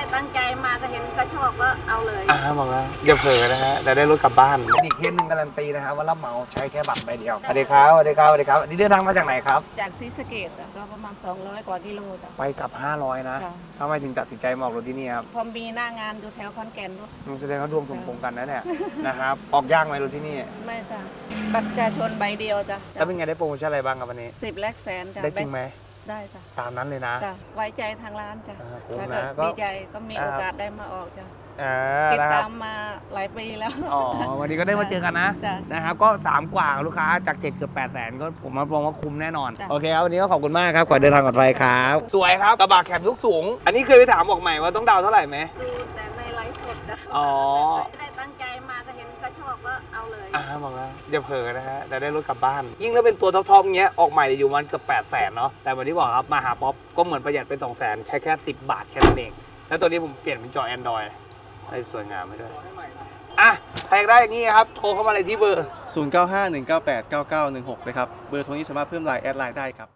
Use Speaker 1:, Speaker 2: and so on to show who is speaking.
Speaker 1: ตั้งใจมาก็เห็นก็ชอบก็เอาเลย
Speaker 2: บอกแล้วอย่าเผลอนะฮะแต่ได้รถกลับบ้านอีกเคสหนึ่งการันตีนะครับว่ารับเหมาใช้แค่บัตรใบเดียวสวัสดีครับสวัสดีครับสวัสดีครับอันนี้เดินทางมาจากไหนครับ
Speaker 1: จากศรีสะเกษก็ประมาณ200 กว่ากิโลจ้ะ
Speaker 2: ไปกับ500นะทำไมถึงตัดสินใจมาออกรถที่นี่ครับ
Speaker 1: พอมีหน้างานอยู่แถวขอนแก่นด้วย
Speaker 2: แสดงว่าดวงสมพงษ์กันนะเนี่ยนะครับออกยากไหมรถที่นี่
Speaker 1: ไม่จ้ะบัตรประชาชนใบเดียวจ้ะ
Speaker 2: แล้วเป็นไงได้โปรโมชั่นอะไรบ้างครับวันนี้
Speaker 1: 10 แลกแสนจ้ะ
Speaker 2: ได้จริงไหม
Speaker 1: ได้จ้ะ
Speaker 2: ตามนั้นเลยนะ
Speaker 1: จ้ะไว้ใจทางร้านจ้ะแล้วก็ดีใจก็มีโอกาสได้มาออกจ้ะติดตามมาหลายปีแล้ว
Speaker 2: วันนี้ก็ได้มาเจอกันนะนะครับก็3กว่าลูกค้าจาก7เกือบ800,000ก็ผมรับรองว่าคุ้มแน่นอนโอเคครับวันนี้ก็ขอบคุณมากครับขอเดินทางปลอดภัยครับสวยครับกระบะแคปยกสูงอันนี้เคยไปถามบอกใหม่ว่าต้องดาวเท่าไหร่ไหม
Speaker 1: ดูแต่ในไลฟ์สดนะไม่ได้ตั้งใจมาก็เห็นก็ชอบก็เอาเลย
Speaker 2: บอกแล้วอย่าเผลอนะฮะแต่ได้รถกลับบ้านยิ่งถ้าเป็นตัวท็อปๆเงี้ยออกใหม่อยู่มันเกือบ800,000เนาะแต่วันที่บอกครับมาหาป๊อปก็เหมือนประหยัดเป็น200,000ใช้แค่10 บาทแค่นั้นเองแล้วตัวนี้ผมเปลี่ยนเป็นจอ Androidให้สวยงามไปด้วยใครได้อย่างนี้ครับโทรเข้ามาเลยที่เบอร์
Speaker 3: 0951989916นะครับเบอร์โทรนี้สามารถเพิ่มไลน์แอดไลน์ได้ครับ